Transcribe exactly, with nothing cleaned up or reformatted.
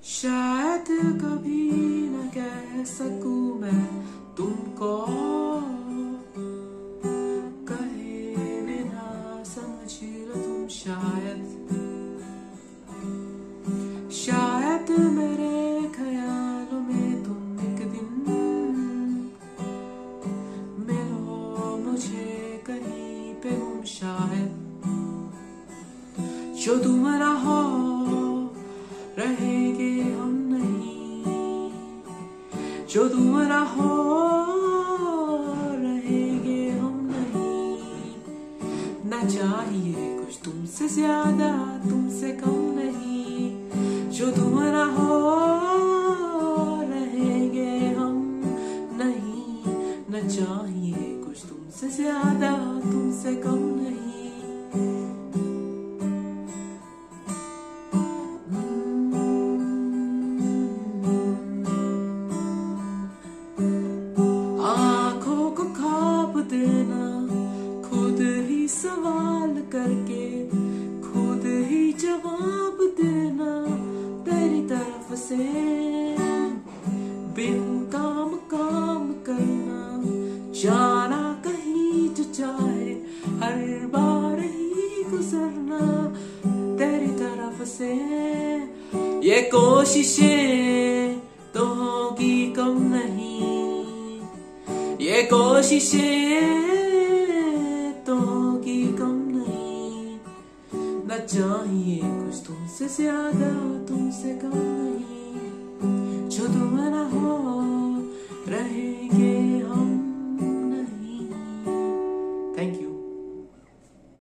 शायद कभी न कह सकूं मैं तुमको, कहे बिना समझ लो तुम शायद। शायद मेरे ख्यालों में तुम एक दिन मिलो मुझे कहीं पे गुम, शायद जो तुम ना हो रहेंगे हम नहीं, जो तुम ना हो रहेंगे हम नहीं। ना चाहिए कुछ तुमसे ज्यादा तुमसे कम नहीं, जो तुम ना हो रहेंगे हम नहीं। ना चाहिए कुछ तुमसे ज्यादा तुमसे कम नहीं। देना खुद ही सवाल करके, खुद ही जवाब देना तेरी तरफ से। बिन काम काम करना, जाना कहीं जो चाहे, हर बार ही गुजरना तेरी तरफ से। ये कोशिशें तो होगी कम नहीं, ये कोशिशें तो होगी कम नहीं। न चाहिए कुछ तुमसे ज्यादा तुमसे कम नहीं, जो तुम ना हो रहे